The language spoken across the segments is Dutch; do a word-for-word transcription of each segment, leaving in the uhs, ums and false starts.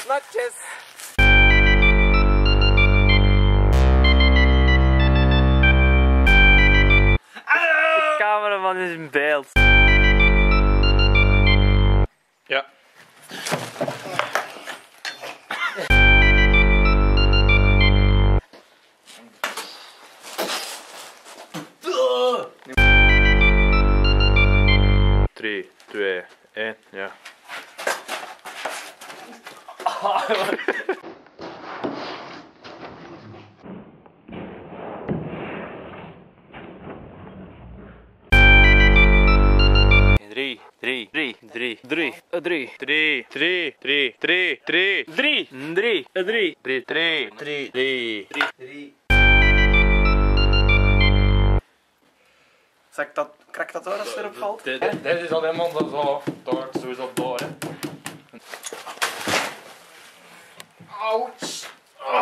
Snakjes. De cameraman is in beeld. Ja. drie, twee, één, ja. Drie, drie, drie, drie, drie, drie, drie, drie, drie, drie, drie, drie, drie, drie, drie, drie, drie, drie. drie. Zeg dat, krak dat door als het erop valt? Dit, dit is al helemaal zo, door, sowieso door, hè. Ouch!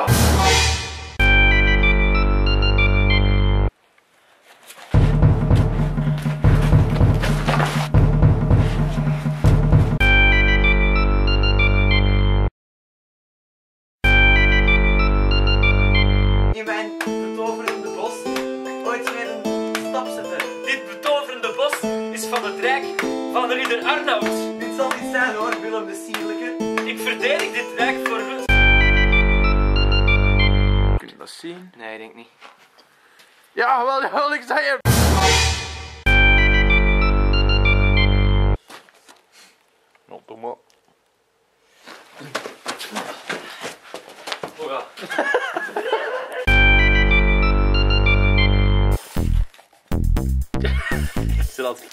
In mijn betoverende bos ooit weer een stap zetten. Dit betoverende bos is van het rijk van ridder Arnoud. Dit zal niet zijn hoor, Willem de Sierlijke. Ik verdedig dit rijk voor rust. Kun je dat zien? Nee, ik denk niet. Ja, wel, wel, ik zei hem. Nou, doe maar. Oh ja. Zodat.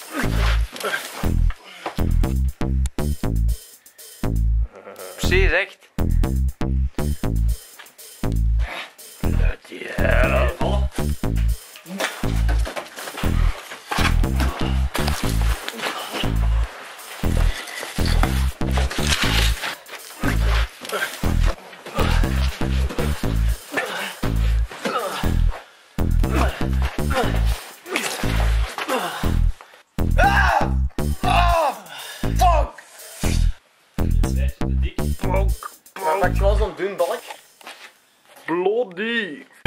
Precies, echt. Bloody hell. Maar ik was zo'n dun balk. Bloody.